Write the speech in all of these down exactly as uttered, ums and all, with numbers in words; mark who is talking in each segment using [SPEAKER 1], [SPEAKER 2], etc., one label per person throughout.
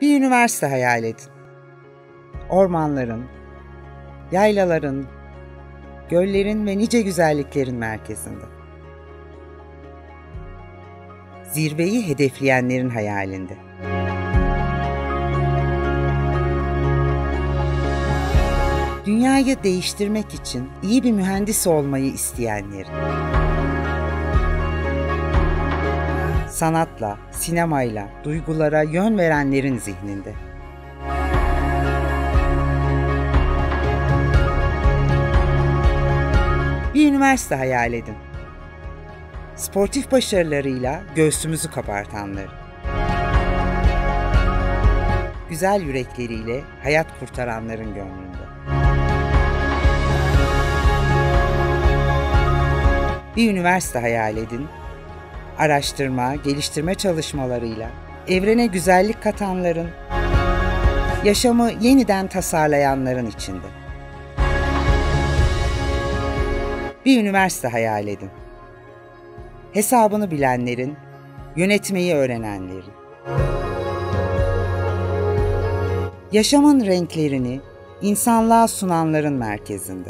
[SPEAKER 1] Bir üniversite hayal edin. Ormanların, yaylaların, göllerin ve nice güzelliklerin merkezinde. Zirveyi hedefleyenlerin hayalinde. Dünyayı değiştirmek için iyi bir mühendis olmayı isteyenlerin. Sanatla, sinemayla, duygulara yön verenlerin zihninde. Bir üniversite hayal edin. Sportif başarılarıyla göğsümüzü kabartanların. Güzel yürekleriyle hayat kurtaranların gönlünde. Bir üniversite hayal edin. Araştırma, geliştirme çalışmalarıyla evrene güzellik katanların, yaşamı yeniden tasarlayanların içinde. Bir üniversite hayal edin. Hesabını bilenlerin, yönetmeyi öğrenenlerin. Yaşamın renklerini insanlığa sunanların merkezinde.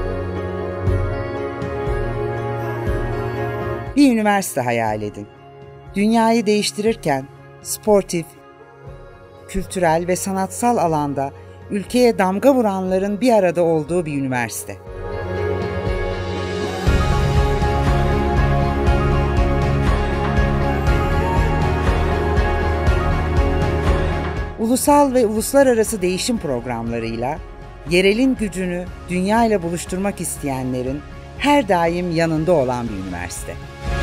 [SPEAKER 1] Bir üniversite hayal edin. Dünyayı değiştirirken sportif, kültürel ve sanatsal alanda ülkeye damga vuranların bir arada olduğu bir üniversite. Ulusal ve uluslararası değişim programlarıyla yerelin gücünü dünya ile buluşturmak isteyenlerin her daim yanında olan bir üniversite.